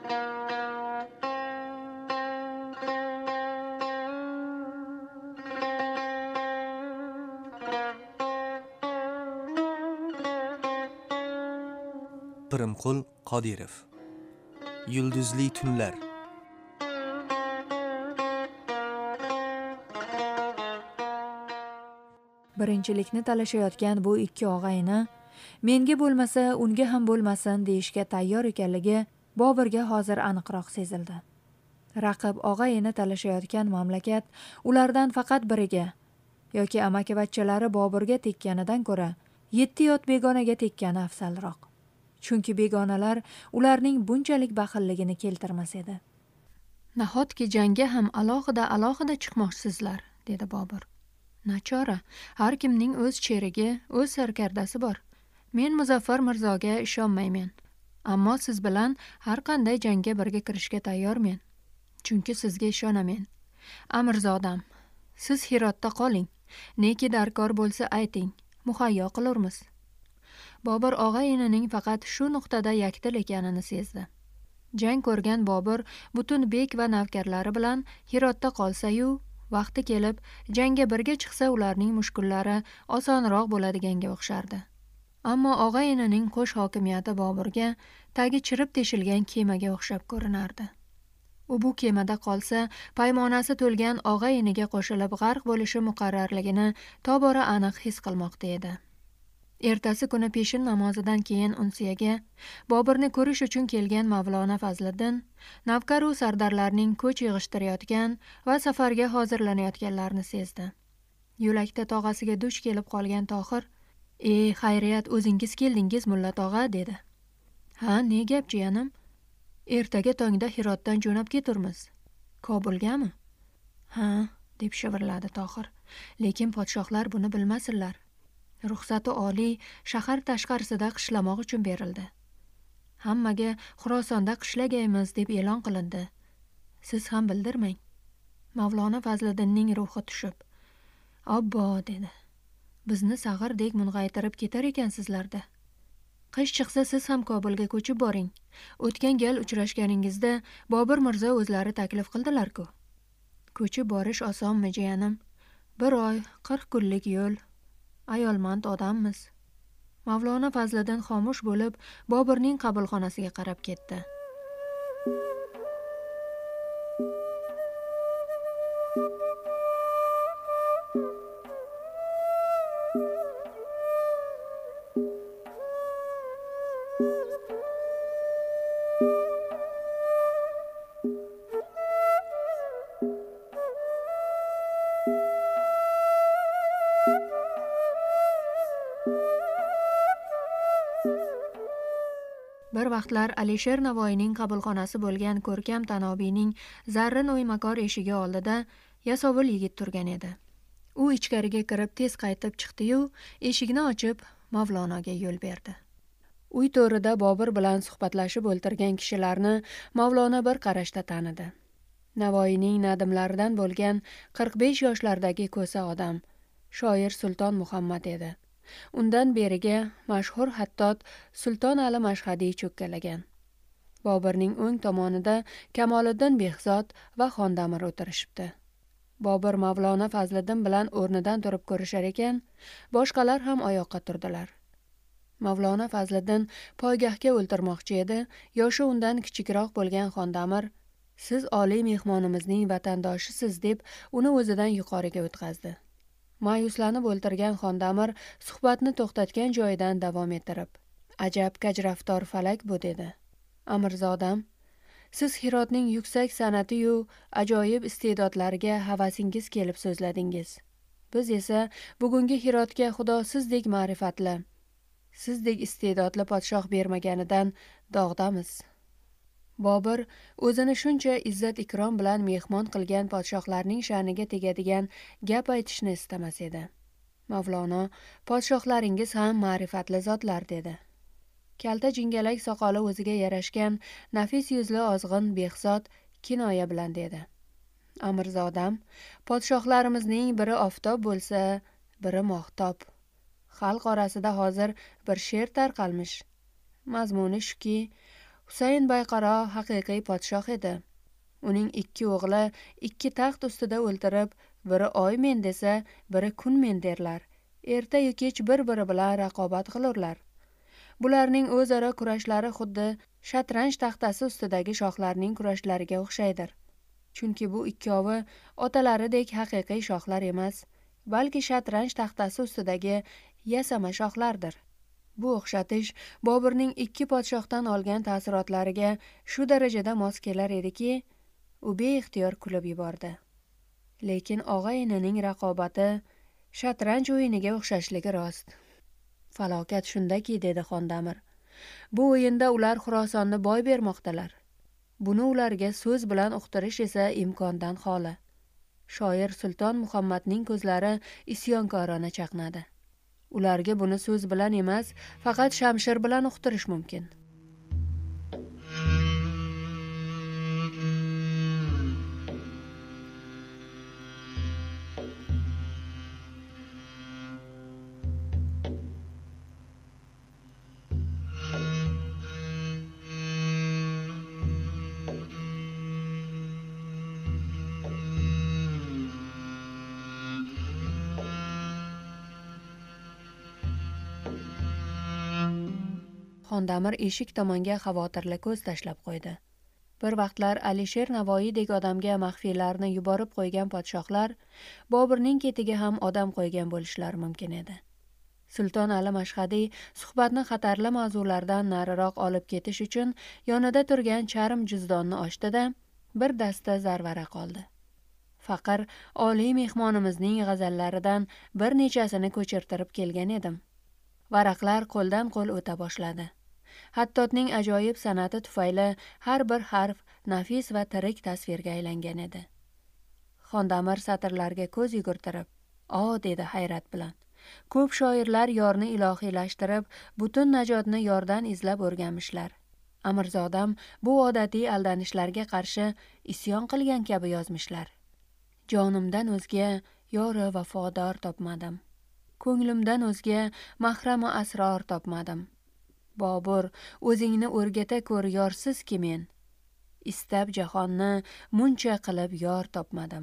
Pirimqul Qodirov. Yulduzli tunlar. Birinchilikni talashayotgan bu ikki og'ayni menga bo'lmasa unga ham bo'lmasin deyishga tayyor ekanligi Boburga hozir aniqroq sezildi. Raqib og'ayni talashayotgan mamlakat ulardan faqat biriga yoki amakivachchalari Boburga tekkanidan ko'ra 7 yot begonaga tekkani afzalroq. Chunki begonalar ularning bunchalik baxilligini keltirmas edi. Nahotki jangga ham alohida chiqmoqchisizlar, dedi Bobur. Nachora, har kimning o'z cherigi, o'z sarkardasi bor. Men Muzaffar Mirzoga ishonmayman. Ammo siz bilan har qanday jangga birga kirishga tayyormen. Chunki sizga ishonaman. Amirzodam, siz Hirotda qoling. Neki darkor bo'lsa ayting, muhayyo qilurmiz. Bobur og'ayinining faqat shu nuqtada yakdil ekanini sezdi. Jang ko'rgan Bobur butun bek va navkarlari bilan Hirotda qolsa-yu, vaqti kelib jangga birga chiqsa ularning mushkullari osonroq bo'ladiganga o'xshardi. Ammo og'ayinining qo'sh hokimiyati Boburga tagi chirib teshilgan kemaga o'xshab ko'rinardi. U bu kemada qolsa, paymonasi to'lgan og'ayiniga qo'shilib g'arq bo'lishi muqarrarligini tobora aniq his qilmoqda edi. Ertasi kuni peshin namozidan keyin unsiyaga Boburni ko'rish uchun kelgan Mavlona Fazliddin navkar va sardarlarning ko'ch yig'ishtirayotgan va safarga hozirlanayotganlarini sezdi. Yo'lakda tog'asiga duch kelib qolgan Tohir, xayriyat, o'zingiz keldingiz, mulla tog'a, dedi. Ha, ne gap jiyanim? Ertaga tongda Hirotdan jo'nab keturmiz. Kobulgami? Ha, deb shivirladi Tohir. Lekin podshohlar buni bilmasinlar. Ruxsati oliy shahar tashqarisida qishlamoq uchun berildi. Hammaga Xurosonda qishlagaymiz deb e'lon qilindi. Siz ham bildirmang. Mavlona Fazliddinning ruhi tushib, "Obbo", dedi. "Bizni sag'irdek mung'aytirib ketar ekansizlarda. Qish chiqsa siz ham Kobulga ko'chib boring. O'tgan gal uchrashganingizda Bobur Mirzo o'zlari taklif qildilar-ku. Ko'chib borish osonmi, jiyanim? 1 oy, 40 kunlik yo'l. Ayolmand odammiz." Mavlona Fazliddin xomush bo'lib, Boburning qabulxonasiga qarab ketdi. Bir vaqtlar Alisher Navoiyning qabulxonasi bo'lgan ko'rkam Tanobiyning zarrin o'ymakor eshigi oldida yasovul yigit turgan edi. U ichkariga kirib tez qaytib chiqdi-yu, eshikni ochib Mavlonoga yo'l berdi. Uy to'rida Bobur bilan suhbatlashib o'ltirgan kishilarni Mavlona bir qarashda tanidi. Navoiyning nadimlaridan bo'lgan 45 yoshlardagi ko'sa odam, shoir Sulton Muhammad edi. Undan beriga mashhur xattot Sulton Ali Mashhadiy cho'kkalagan. Boburning o'ng tomonida Kamoliddin Behzod va Xondamir o'tirishibdi. Bobur Mavlona Fazliddin bilan o'rnidan turib ko'rishar ekan, boshqalar ham oyoqqa turdilar. Mavlona Fazliddin poygahga o'ltirmoqchi edi, yoshi undan kichikroq bo'lgan Xondamir, "Siz oliy mehmonimizning vatandoshisiz", deb uni o'zidan yuqoriga o'tkazdi. Ma'yuslanib o'ltirgan Xondamir suhbatni to'xtatgan joyidan davom ettirib, "Ajab kajraftor falak bu", dedi. "Amirzodam, siz Hirotning yuksak san'ati-yu ajoyib iste'dodlariga havasingiz kelib so'zladingiz. Biz esa bugungi Hirotga Xudo sizdek ma'rifatli, sizdek iste'dodli podshoh bermaganidan dog'damiz." Bobur o'zini shuncha izzat ikrom bilan mehmon qilgan podshohlarning sha'niga tegadigan gap aytishni istamas edi. Mavlono, "Podshohlaringiz ham ma'rifatli zotlar", dedi. Kalta jingalak soqoli o'ziga yarashgan nafis yuzli ozg'in Behzod kinoya bilan dedi. "Amirzodam, podshohlarimizning biri oftob bo'lsa, biri mohtob. Xalq orasida hozir bir she'r tarqalmish. Mazmuni shuki, Husayn Bayqaro haqiqiy podshoh edi. Uning 2 o'g'li 2 taxt ustida o'ltirib, biri oy men desa, biri kun men derlar. Erta-yu kech bir-biri bilan raqobat qilurlar. Bularning o'zaro kurashlari xuddi shatranj taxtasi ustidagi shohlarning kurashlariga o'xshaydir. Chunki bu ikkovi otalaridek haqiqiy shohlar emas, balki shatranj taxtasi ustidagi yasama shohlardir. Bu o'xshatish Boburning 2 podshohdan olgan ta'sirotlariga shu darajada mos kelar ediki, u beixtiyor kulib yubordi. Lekin og'a-inining raqobati shatranj o'yiniga o'xshashligi rost. Falokat shundaki, dedi Xondamir. Bu o'yinda ular Xurosonni boy bermoqdalar. Buni ularga so'z bilan uqtirish esa imkondan xoli. Shoir Sulton Muhammadning ko'zlari isyonkorona chaqnadi. Ularga buni so'z bilan emas, faqat shamshir bilan uqtirish mumkin. Xondamir eshik tomonga xavotirli ko'z tashlab qo'ydi. Bir vaqtlar Alisher Navoiydek odamga maxfiylarni yuborib qo'ygan podshohlar Boburning ketiga ham odam qo'ygan bo'lishlari mumkin edi. Sulton Ali Mashhadiy suhbatni xatarli mavzulardan nariroq olib ketish uchun yonida turgan charm juzdonni ochdi-da, bir dasta zarvara qoldi. Faqir oliy mehmonimizning g'azallaridan bir nechasini ko'chirtirib kelgan edim. Varaqlar qo'ldan qo'l o'ta boshladi. Hattotning ajoyib san'ati tufayli har bir harf nafis va tirik tasvirga aylangan edi. Xondamir satrlarga ko'z yugurtirib, "O", dedi hayrat bilan. Ko'p shoirlar yorni ilohiylashtirib, butun najotni yordan izlab o'rganmishlar. Amirzodam bu odatiy aldanishlarga qarshi isyon qilgan kabi yozmishlar. Jonimdan o'zga yori vafodor topmadim. Ko'nglimdan o'zga mahramu asror topmadim. Bobur, o'zingni o'rgata ko'r yorsizki men. Istab jahonni muncha qilib yor topmadim.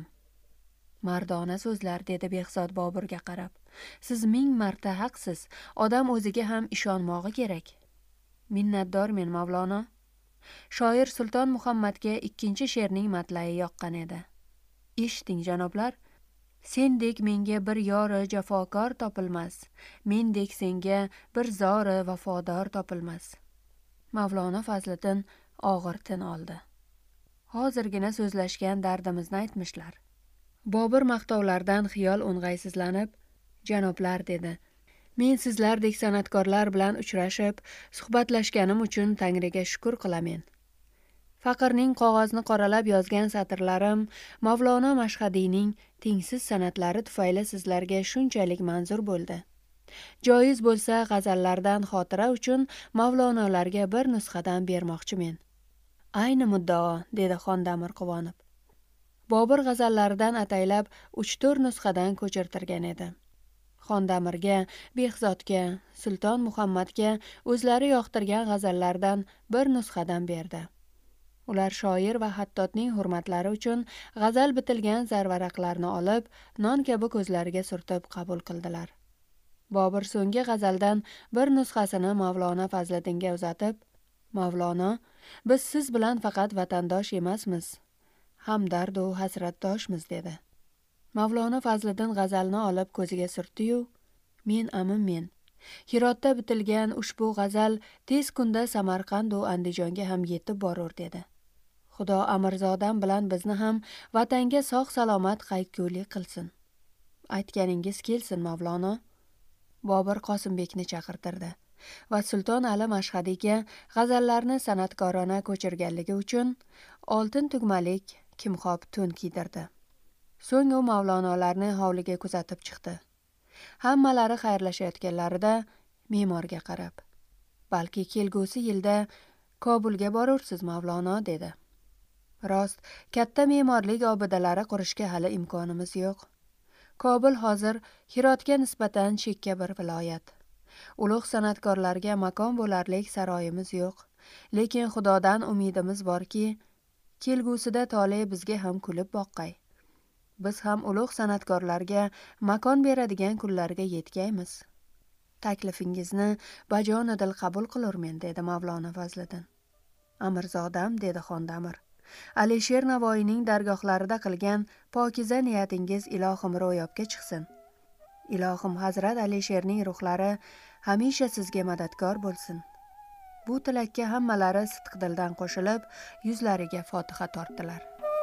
Mardona so'zlar, dedi Behzod Boburga qarab. Siz 1000 marta haqsiz, odam o'ziga ham ishonmog'i kerak. Minnatdormen Mavlono. Shoir Sulton Muhammadga 2-chi she'rning matlayi yoqqan edi. Eshiting janoblar, sendek menga bir yori jafokor topilmas, mendek senga bir zori vafodor topilmas. Mavlono Fazliddin og'ir tin oldi. Hozirgina so'zlashgan dardimizni aytmishlar. Bobur maqtovlardan xiyol o'ng'aysizlanib, janoblar, dedi. Men sizlardek san'atkorlar bilan uchrashib, suhbatlashganim uchun Tangriga shukr qilamen. Faqirning qog'ozni qoralab yozgan satrlarim Mavlono Mashhadiyning tengsiz san'atlari tufayli sizlarga shunchalik manzur bo'ldi. Joiz bo'lsa, g'azallardan xotira uchun Mavlonolarga bir nusxadan bermoqchimen. Ayni muddao, dedi Xondamir quvonib. Bobur g'azallaridan ataylab 3-4 nusxadan ko'chirtirgan edi. Xondamirga, Behzodga, Sulton Muhammadga o'zlari yoqtirgan g'azallardan bir nusxadan berdi. Ular shoir va hattotning hurmatlari uchun g'azal bitilgan zarvaraqlarni olib, non kabi ko'zlariga surtib qabul qildilar. Bobur so'nggi g'azaldan bir nusxasini Mavlono Fazliddinga uzatib, "Mavlono, biz siz bilan faqat vatandosh emasmiz, hamdard va hasratdoshmiz", dedi. Mavlono Fazliddin g'azalni olib ko'ziga surtdi-yu, men. Hirotda bitilgan ushbu g'azal tez kunda Samarqand va Andijonga ham yetib borur, dedi. Xudo Amirzodam bilan bizni ham vatanga sog' salomat qaytgulik qilsin. Aytganingiz kelsin, Mavlono. Bobur Qosimbekni chaqirtirdi va Sulton Ali Mashhadiyga g'azallarni san'atkorona ko'chirganligi uchun oltin tugmalik kimxob to'n kiydirdi. So'ng u Mavlonolarni hovliga kuzatib chiqdi. Hammalari xayrlashayotganlarida me'morga qarab, "Balki kelgusi yilda Kobulga borursiz, Mavlono", dedi. Rost, katta me'morlik obidalari qurishga hali imkonimiz yo'q. Kobul hozir Hirotga nisbatan chekka bir viloyat. Ulug' san'atkorlarga makon bo'larlik saroyimiz yo'q. lekin Xudodan umidimiz borki, kelgusida tole bizga ham kulib boqqay. Biz ham ulug' san'atkorlarga makon beradigan kunlarga yetgaymiz. Taklifingizni bajonidil qabul qilurmen, dedi Mavlono Fazliddin. Amirzodam, dedi Xondamir. Alisher Navoiyning dargohlarida qilgan pokiza niyatingiz ilohim ro'yobga chiqsin. Ilohim Hazrat Alisherning ruhlari hamisha sizga madadkor bo'lsin. Bu tilakka hammalari sidqidildan qo'shilib, yuzlariga Fotiha tortdilar.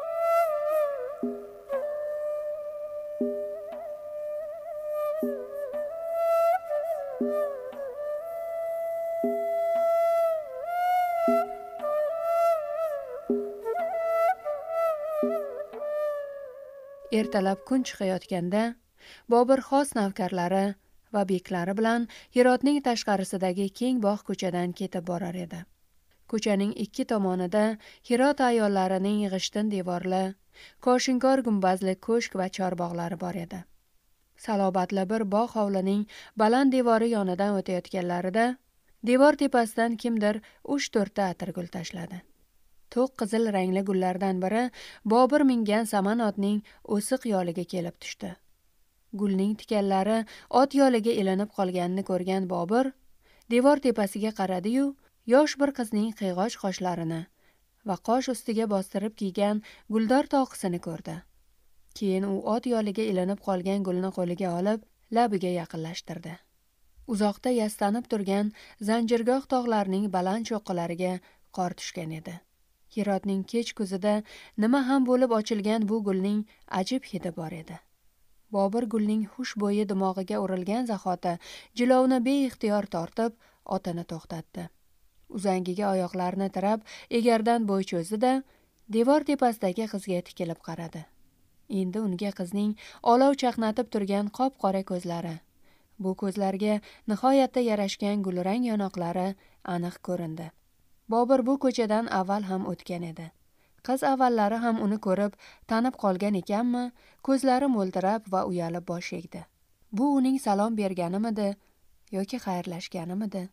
Ertalab kun chiqayotganda Bobur xos navkarlari va beklari bilan Hirotning tashqarisidagi keng bog' ko'chadan ketib borar edi. Ko'chaning ikki tomonida Hirot ayollarining g'ishtin devorli, koshinkor gumbazli ko'shk va chorbog'lari bor edi. Salobatli bir bog' hovlining baland devori yonidan o'tayotganlarida devor tepasidan kimdir 3-4 ta atirgul tashladi. To'q qizil rangli gullardan biri Bobur mingan saman otning o'siq yoliga kelib tushdi. Gulning tikanlari ot yoliga ilinib qolganini ko'rgan Bobur devor tepasiga qaradi-yu, yosh bir qizning qiyg'och qoshlarini va qosh ustiga bostirib kiygan guldor toqisini ko'rdi. Keyin u ot yoliga ilinib qolgan gulni qo'liga olib, labiga yaqinlashtirdi. Uzoqda yastanib turgan Zanjirgoh tog'larining baland cho'qqilariga qor tushgan edi. Hirotning kech kuzida nima ham bo'lib ochilgan bu gulning ajib hidi bor edi. Bobur gulning xushbo'yi dimog'iga urilgan zahoti jilovni beixtiyor tortib, otini to'xtatdi. Uzangiga oyoqlarini tirab, egardan bo'y cho'zdi-da, devor tepasidagi qizga tikilib qaradi. Endi unga qizning olov chaqnatib turgan qop-qora ko'zlari, bu ko'zlarga nihoyatda yarashgan gulrang yonoqlari aniq ko'rindi. Bobur bu ko'chadan avval ham o'tgan edi. Qiz avvallari ham uni ko'rib, tanib qolgan ekanmi, ko'zlari mo'ltirab va uyalib bosh egdi. Bu uning salom berganimidi yoki xayrlashganimidi?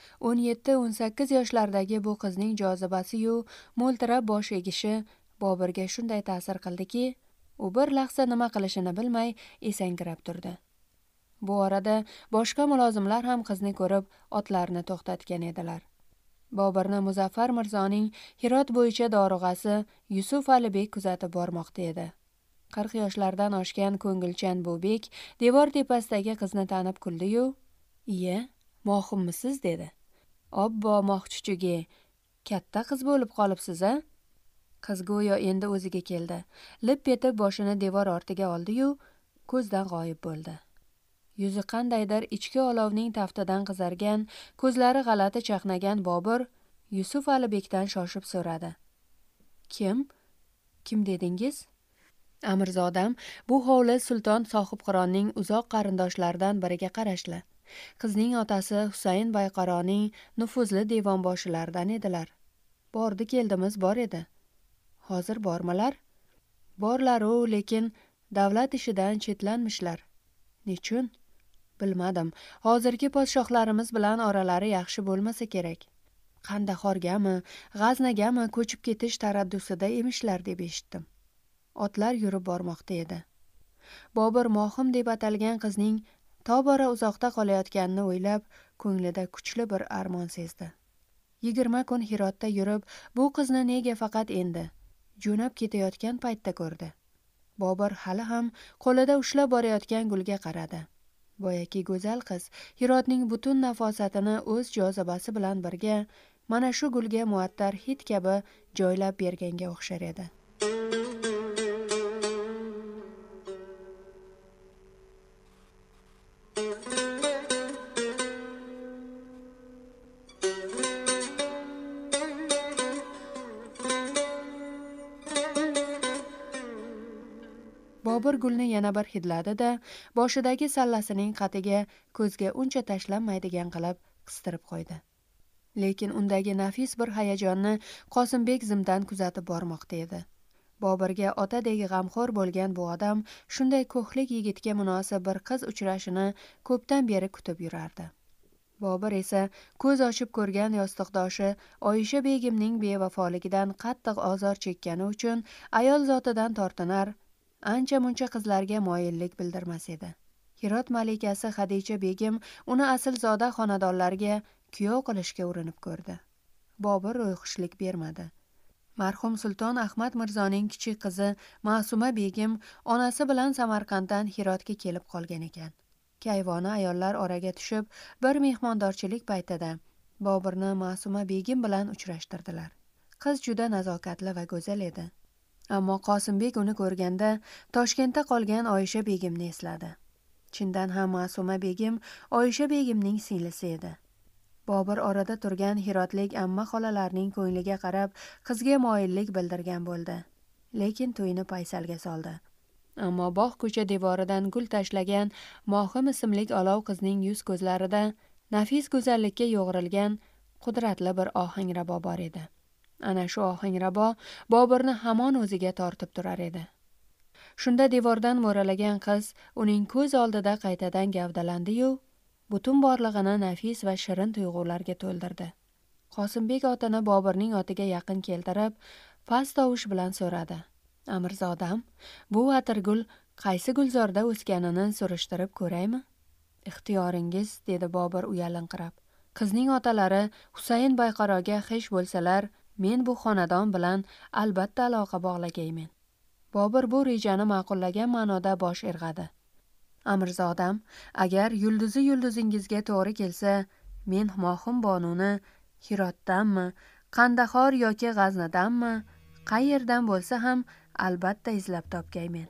17-18 yoshlardagi bu qizning jozibasi-yu mo'ltirab bosh egishi Boburga shunday ta'sir qildiki, u bir lahza nima qilishini bilmay esankirab turdi. Bu orada boshqa mulozimlar ham qizni ko'rib otlarini to'xtatgan edilar. Boburni Muzaffar Mirzoning Hirot bo'yicha dorug'asi Yusuf Alibek kuzatib bormoqda edi. 40 yoshlardan oshgan ko'ngilchan bu bek devor tepasidagi qizni tanib kuldi-yu, "Iye, mohimmisiz?" dedi. "Obbo, mohchuchugi, katta qiz bo'lib qolibsiz-a?" Qiz go'yo endi o'ziga keldi. Lip etib boshini devor ortiga oldi-yu, ko'zdan g'oyib bo'ldi. Yuzi qandaydir ichki olovning taftidan qizargan, ko'zlari g'alati chaqnagan Bobur Yusuf Alibekdan shoshib so'radi. Kim dedingiz?" Amirzodam, bu hovli Sulton Sohibqironning uzoq qarindoshlaridan biriga qarashli. Qizning otasi Husayn Bayqaroning nufuzli devonboshilaridan edilar. Bordi keldimiz bor edi. Hozir bormalar? Borlar-u, lekin davlat ishidan chetlanmishlar. Nechun? Bilmadim. Hozirgi podshohlarimiz bilan oralari yaxshi bo'lmasa kerak. Qandahorgami, G'aznagami ko'chib ketish taraddusida emishlar deb eshitdim. Otlar yurib bormoqda edi. Bobur Mohim deb atalgan qizning tobora uzoqda qolayotganini o'ylab, ko'nglida kuchli bir armon sezdi. 20 kun Hirotda yurib, bu qizni nega faqat endi jo'nab ketayotgan paytda ko'rdi. Bobur hali ham qo'lida ushlab borayotgan gulga qaradi. Boyaki go'zal qiz Hirotning butun nafosatini o'z jozibasi bilan birga mana shu gulga muattar hid kabi joylab berganga o'xshar edi. Bobur gulni yana bir hidladi-da, boshidagi sallasining qatiga ko'zga uncha tashlanmaydigan qilib qistirib qo'ydi. Lekin undagi nafis bir hayajonni Qosimbek zimdan kuzatib bormoqda edi. Boburga otadek g'amxo'r bo'lgan bu odam shunday ko'hlik yigitga munosib bir qiz uchrashini ko'pdan beri kutib yurardi. Bobur esa ko'z ochib ko'rgan yostiqdoshi Oyisha begimning bevafoligidan qattiq ozor chekkani uchun ayol zotidan tortinar, ancha muncha qizlarga moyillik bildirmas edi. Hirot malikasi Xadicha begim uni aslzoda xonadonlarga kuyov qilishga urinib ko'rdi. Bobur ro'yxushlik bermadi. Marhum Sulton Ahmad Mirzoning kichik qizi Ma'suma begim onasi bilan Samarqanddan Hirotga kelib qolgan ekan. Kayvona ayollar oraga tushib, bir mehmondorchilik paytida Boburni Ma'suma begim bilan uchrashtirdilar. Qiz juda nazokatli va go'zal edi. Ammo Qosimbek uni ko'rganda Toshkentda qolgan Oyisha begimni esladi. Chindan ham Ma'suma begim Oyisha begimning singlisi edi. Bobur orada turgan hirotlik amma xolalarning ko'ngliga qarab qizga moyillik bildirgan bo'ldi. Lekin to'yni paysalga soldi. Ammo bog' ko'cha devoridan gul tashlagan Mohim ismli olov qizning yuz ko'zlarida nafis go'zallikka yo'g'rilgan qudratli bir ohangrabo bor edi. Ana shu ohangrabo Boburni hamon o'ziga tortib turar edi. Shunda devordan mo'ralagan qiz uning ko'z oldida qaytadan gavdalandi-yu, butun borlig'ini nafis va shirin tuyg'ularga to'ldirdi. Qosimbek otini Boburning otiga yaqin keltirib, past tovush bilan so'radi. Amirzodam, bu atirgul qaysi gulzorda o'sganini surishtirib ko'raymi? Ixtiyoringiz, dedi Bobur uyalinqirab. Qizning otalari Husayn Bayqaroga xish bo'lsalar, men bu xonadon bilan albatta aloqa bog'lagaymen. Bobur bu rejani ma'qullagan ma'noda bosh irg'adi. Amirzodam, agar yulduzingizga to'g'ri kelsa, men Mohim Bonuni Hirotdanmi, Qandahor yoki G'aznadanmi, qayerdan bo'lsa ham albatta izlab topgaymen.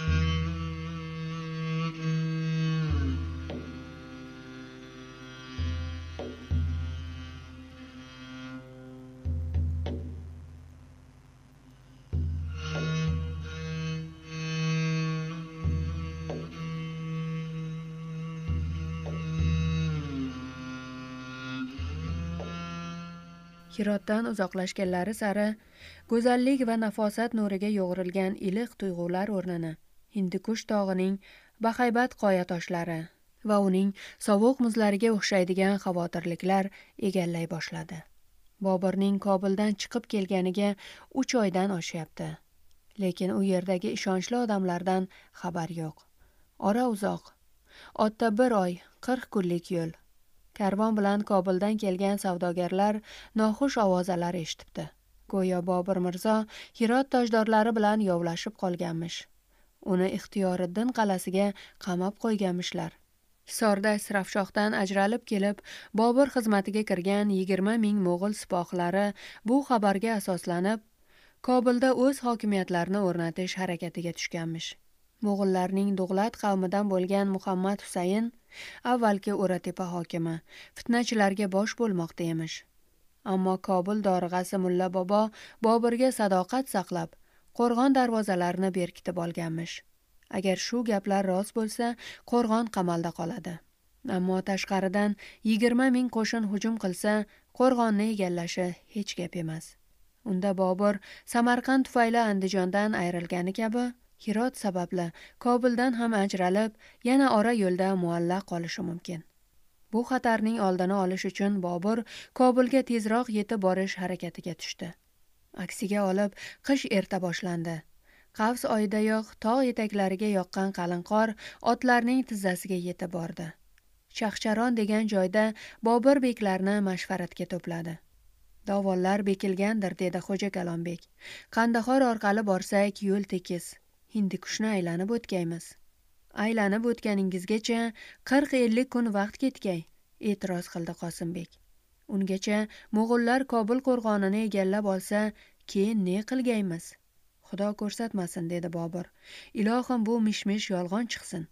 Hirotdan uzoqlashganlari sari go'zallik va nafosat nuriga yo'g'rilgan iliq tuyg'ular o'rnini Hindikush tog'ining bahaybat qoya toshlari va uning sovuq muzlariga o'xshaydigan xavotirliklar egallay boshladi. Boburning Kobuldan chiqib kelganiga 3 oydan oshyapti. Lekin u yerdagi ishonchli odamlardan xabar yo'q. Ora uzoq. Otda 1 oy, 40 kunlik yo'l. Karvon bilan Kobuldan kelgan savdogarlar noxush ovozalar eshitibdi. Go'yo Bobur Mirzo Hirot tojdorlari bilan yovlashib qolganmish. Uni Ixtiyoriddin qalasiga qamab qo'yganmishlar. Hisorda Sirafshohdan ajralib kelib, Bobur xizmatiga kirgan 20 ming mo'g'ul sipohlari bu xabarga asoslanib, Kobulda o'z hokimiyatlarini o'rnatish harakatiga tushganmish. Mo'g'ullarning Dug'lat qavmidan bo'lgan Muhammad Husayn avvalgi O'ratepa hokimi, fitnachilarga bosh bo'lmoqda emish. Ammo Kobul dorig'asi Mulla bobo Boburga sadoqat saqlab, qo'rg'on darvozalarini berkitib olganmish. Agar shu gaplar rost bo'lsa, qo'rg'on qamalda qoladi. Ammo tashqaridan 20 ming qo'shin hujum qilsa, qo'rg'onni egallashi hech gap emas. Unda Bobur Samarqand tufayli Andijondan ayrilgani kabi, Hirot sababli Kobuldan ham ajralib, yana ora yo'lda muallaq qolishi mumkin. Bu xatarning oldini olish uchun Bobur Kobulga tezroq yetib borish harakatiga tushdi. Aksiga olib, qish erta boshlandi. Qavs oyidayoq tog' etaklariga yoqqan qalin qor otlarning tizzasiga yetib bordi. Shahcharon degan joyda Bobur beklarni mashvaratga to'pladi. Dovonlar bekilgandir, dedi Xo'ja Kalombek. Qandahor orqali borsak, yo'l tekis. Hindikushni aylanib o'tgaymiz. Aylanib o'tganingizgacha 40-50 kun vaqt ketgay, e'tiroz qildi Qosimbek. Ungacha mo'g'ullar Kobul qo'rg'onini egallab olsa, keyin ne qilgaymiz? Xudo ko'rsatmasin, dedi Bobur. Ilohim bu mishmish yolg'on chiqsin.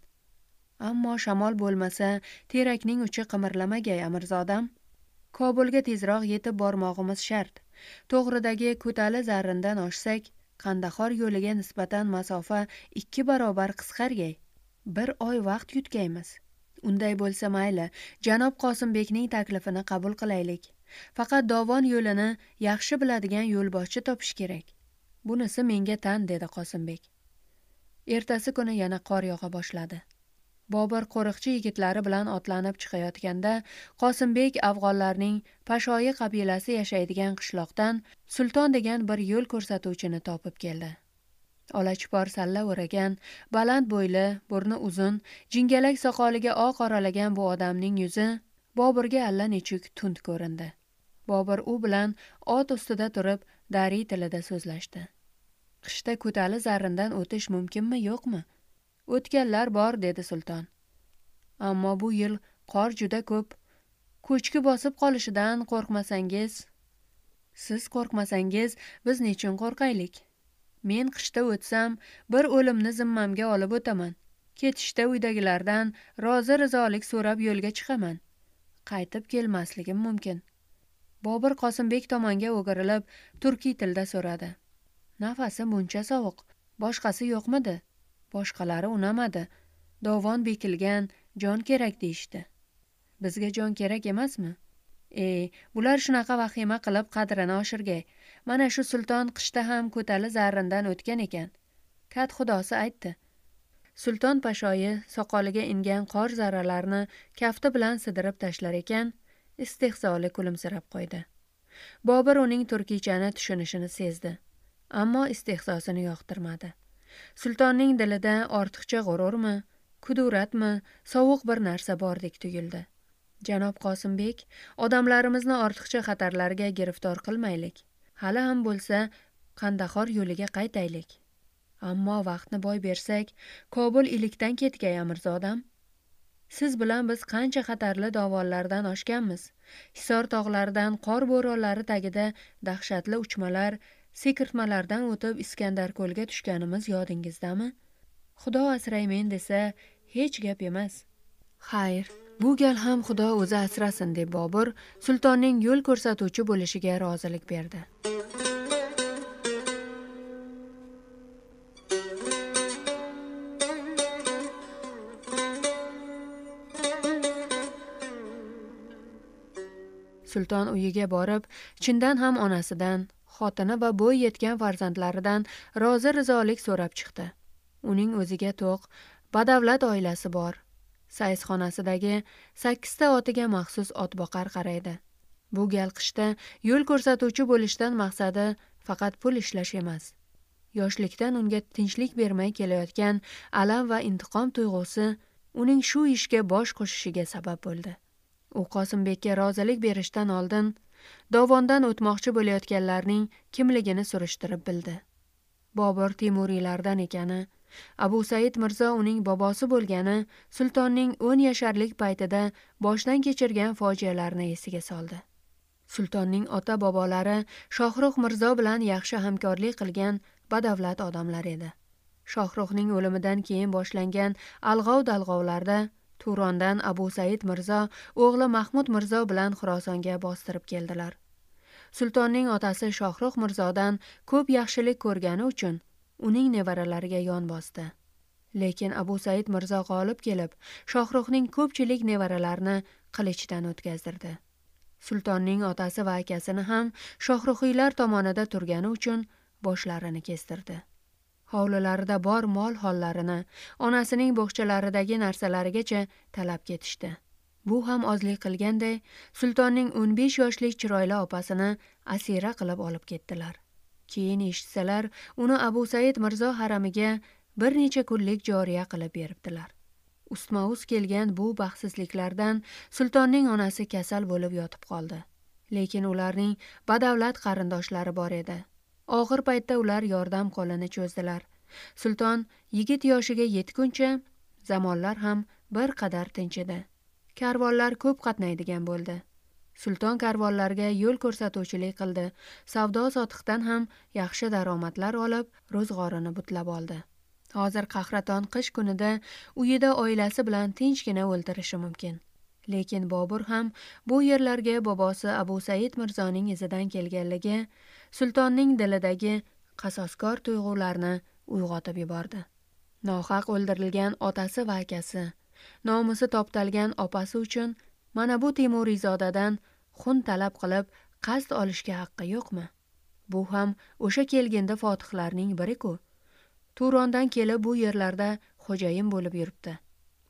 Ammo shamol bo'lmasa, terakning uchi qimirlamagay, amirzodam. Kobulga tezroq yetib bormog'imiz shart. To'g'ridagi Ko'tali zarrindan oshsak, Qandahor yo'liga nisbatan masofa 2 barobar qisqargay. 1 oy vaqt yutgaymiz. Unday bo'lsa mayli, janob Qosimbekning taklifini qabul qilaylik. Faqat dovon yo'lini yaxshi biladigan yo'lboshchi topish kerak. Bunisi menga tan, dedi Qosimbek. Ertasi kuni yana qor yog'a boshladi. Bobur qo'riqchi yigitlari bilan otlanib chiqayotganda Qosimbek afg'onlarning Pashoyi qabilasi yashaydigan qishloqdan Sulton degan bir yo'l ko'rsatuvchini topib keldi. Olachipor salla o'ragan, baland bo'yli, burni uzun, jingalak soqoliga oq oralagan bu odamning yuzi Boburga allanechuk tund ko'rindi. Bobur u bilan ot ustida turib Dari tilida so'zlashdi. Qishda Ko'tali zarrindan o'tish mumkinmi, yo'qmi? O'tganlar bor, dedi Sulton. Ammo bu yil qor juda ko'p. Ko'chki bosib qolishidan qo'rqmasangiz. Siz qo'rqmasangiz, biz nechun qo'rqaylik? Men qishda o'tsam, bir o'limni zimmamga olib o'taman. Ketishda uydagilardan rozi rizolik so'rab yo'lga chiqaman. Qaytib kelmasligim mumkin. Bobur Qosimbek tomonga o'girilib, turkiy tilda so'radi. Nafasi buncha sovuq, boshqasi yo'qmidi? Boshqalari unamadi. Dovon bekilgan, jon kerak deyishdi. Bizga jon kerak emasmi? Bular shunaqa vahima qilib qadrini oshirgay. Mana shu Sulton qishda ham Ko'tali zarrindan o'tgan ekan. Kat xudosi aytdi. Sulton Pashoyi soqoliga ingan qor zarralarini kafti bilan sidirib tashlar ekan, istehzoli kulimsirab qo'ydi. Bobur uning turkiychani tushunishini sezdi, ammo istehzosini yoqtirmadi. Sultonning dilida ortiqcha g'ururmi, kuduratmi, sovuq bir narsa bordek tuyuldi. Janob Qosimbek, odamlarimizni ortiqcha xatarlarga giriftor qilmaylik. Hali ham bo'lsa, Qandahor yo'liga qaytaylik. Ammo vaqtni boy bersak, Kobul ilikdan ketgay, amirzodam. Siz bilan biz qancha xatarli dovonlardan oshganmiz. Hisor tog'laridan qor bo'ronlari tagida dahshatli uchmalar, sekirtmalardan o'tib Iskandarko'lga tushganimiz yodingizdami? Xudo asraymen desa, hech gap emas. Xayr, bu gal ham Xudo o'zi asrasin, deb Bobur Sultonning yo'l ko'rsatuvchi bo'lishiga rozilik berdi. Sulton uyiga borib, chindan ham onasidan, xotini va bo'y yetgan farzandlaridan rozi rizolik so'rab chiqdi. Uning o'ziga to'q, badavlat oilasi bor. Sayzxonasidagi 8 ta otiga maxsus otboqar qaraydi. Bu gal qishda yo'l ko'rsatuvchi bo'lishdan maqsadi faqat pul ishlash emas. Yoshlikdan unga tinchlik bermay kelayotgan alam va intiqom tuyg'usi uning shu ishga bosh qo'shishiga sabab bo'ldi. U Qosimbekka rozilik berishdan oldin dovondan o'tmoqchi bo'layotganlarning kimligini surishtirib bildi. Bobur Temuriylardan ekani, Abu Said Mirzo uning bobosi bo'lgani Sultonning 10 yasharlik paytida boshdan kechirgan fojialarni esiga soldi. Sultonning ota-bobolari Shohrux Mirzo bilan yaxshi hamkorlik qilgan badavlat odamlar edi. Shohruxning o'limidan keyin boshlangan alg'ov-dalg'ovlarda Turondan Abu Said Mirzo o'g'li Mahmud Mirzo bilan Xurosonga bostirib keldilar. Sultonning otasi Shohrux Mirzodan ko'p yaxshilik ko'rgani uchun uning nevaralariga yon bosdi. Lekin Abu Said Mirzo g'olib kelib, Shohruxning ko'pchilik nevaralarini qilichdan o'tkazdirdi. Sultonning otasi va akasini ham Shohruxiylar tomonida turgani uchun boshlarini kestirdi. Hovlilarida bor mol hollarini, onasining bog'chalaridagi narsalarigacha talab ketishdi. Bu ham ozlik qilganday, Sultonning 15 yoshlik chiroyli opasini asira qilib olib ketdilar. Keyin eshitsalar, uni Abu Said Mirzo haramiga bir necha kunlik joriya qilib beribdilar. Ustma-ust kelgan bu baxtsizliklardan Sultonning onasi kasal bo'lib yotib qoldi. Lekin ularning badavlat qarindoshlari bor edi. Og'ir paytda ular yordam qo'lini cho'zdilar. Sulton yigit yoshiga yetguncha zamonlar ham bir qadar tinchidi. Karvonlar ko'p qatnaydigan bo'ldi. Sulton karvonlarga yo'l ko'rsatuvchilik qildi. Savdo-sotiqdan ham yaxshi daromadlar olib, ro'zg'orini butlab oldi. Hozir qahraton qish kunida uyida oilasi bilan tinchgina o'ltirishi mumkin. Lekin Bobur ham bu yerlarga bobosi Abu Said Mirzoning izidan kelganligi Sultonning dilidagi qasoskor tuyg'ularni uyg'otib yubordi. Nohaq o'ldirilgan otasi va akasi, nomusi toptalgan opasi uchun mana bu Temuriyzodadan xun talab qilib qasd olishga haqqi yo'qmi? Bu ham o'sha kelgindi fotihlarning biri-ku. Turondan kelib bu yerlarda xo'jayin bo'lib yuribdi.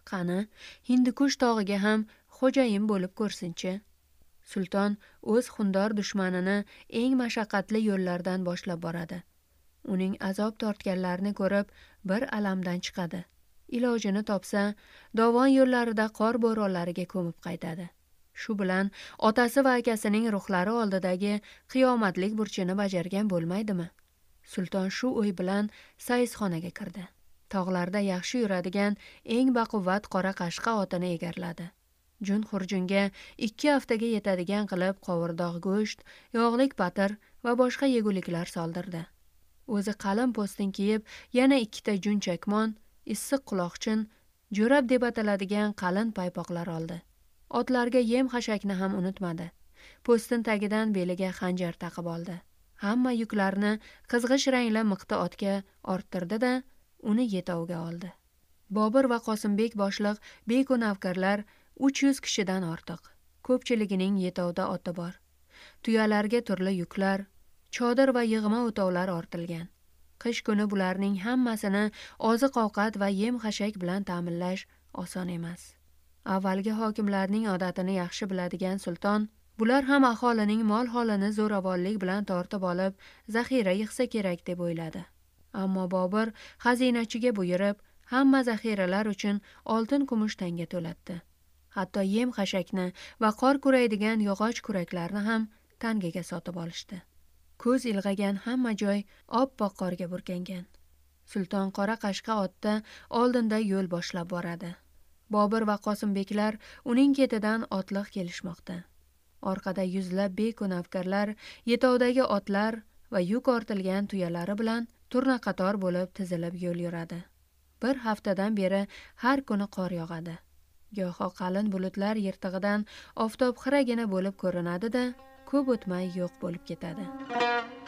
qani Hindikush tog'iga ham xo'jayin bo'lib ko'rsinchi. Sulton o'z xundor dushmanini eng mashaqqatli yo'llardan boshlab boradi. Uning azob tortganlarini ko'rib bir alamdan chiqadi. Ilojini topsa, dovon yo'llarida qor bo'ronlariga ko'mib qaytadi. Shu bilan otasi va akasining ruhlari oldidagi qiyomatlik burchini bajargan bo'lmaydimi? Sulton shu o'y bilan sayizxonaga kirdi. Tog'larda yaxshi yuradigan eng baquvvat qora qashqa otini egarladi. Jun-xurjunga 2 haftaga yetadigan qilib qovurdoq go'sht, yog'lik patir va boshqa yeguliklar soldirdi. O'zi qalin po'stin kiyib, yana 2 ta jun chakmon, issiq quloqchin, jo'rab deb ataladigan qalin paypoqlar oldi. Otlarga yem-xashakni ham unutmadi. Po'stin tagidan beliga xanjar taqib oldi. Hamma yuklarni qizg'ish rangli miqti otga orttirdi-da, uni yetovga oldi. Bobur va Qosimbek boshliq bek-u navkarlar 300 kishidan ortiq. Ko'pchiligining yetovda oti bor. Tuyalarga turli yuklar, chodir va yig'ma o'tovlar ortilgan. Qish kuni bularning hammasini oziq-ovqat va yem-xashak bilan ta'minlash oson emas. Avvalgi hokimlarning odatini yaxshi biladigan sulton, bular ham aholining mol holini zo'ravonlik bilan tortib olib, zaxira yig'sa kerak deb o'yladi. Ammo Bobur xazinachiga buyurib, hamma zaxiralar uchun oltin kumush tanga to'latdi. Hatto yem-xashakni va qor kuraydigan yog'och kuraklarni ham tangaga sotib olishdi. Ko'z ilg'agan hamma joy oppoq qorga burkangan. Sulton qora qashqa otda oldinda yo'l boshlab boradi. Bobur va Qosimbeklar uning ketidan otliq kelishmoqda. Orqada yuzlab bek-u navkarlar yetovdagi otlar va yuk ortilgan tuyalari bilan turna-qator bo'lib tizilib yo'l yuradi. Bir haftadan beri har kuni qor yog'adi. Goho qalin bulutlar yirtig'idan oftob xiragina bo'lib ko'rinadi-da, ko'p o'tmay yo'q bo'lib ketadi.